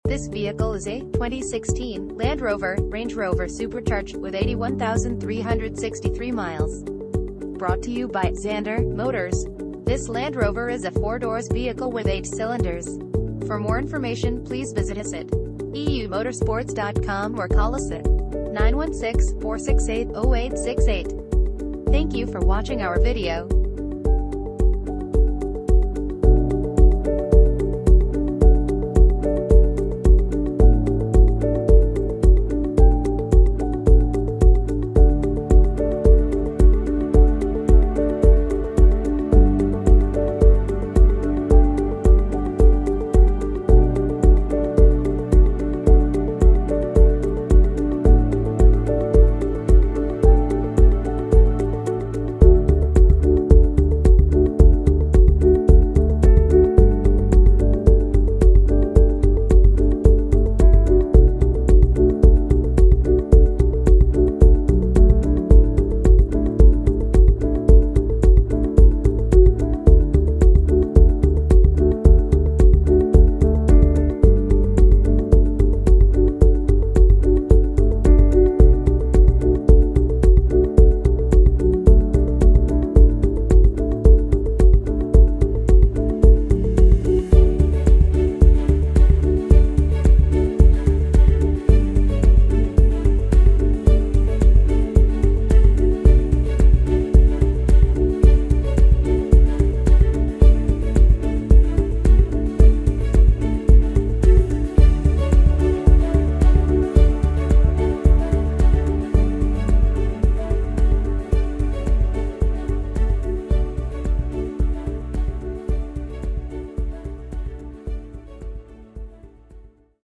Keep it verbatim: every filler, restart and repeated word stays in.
This vehicle is a twenty sixteen Land Rover, Range Rover Supercharged with eighty-one thousand three hundred sixty-three miles. Brought to you by ZANDER Motors. This Land Rover is a four-doors vehicle with eight cylinders. For more information, please visit us at e u motorsports dot com or call us at nine one six, four six eight, zero eight six eight. Thank you for watching our video.